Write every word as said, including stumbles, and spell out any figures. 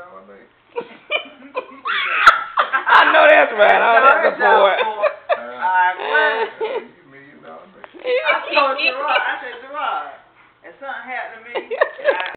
dollar name. I know that's right. I know that's the boy. Alright, well. You million dollar name. I told Gerard, I said, Gerard, if something happened to me, I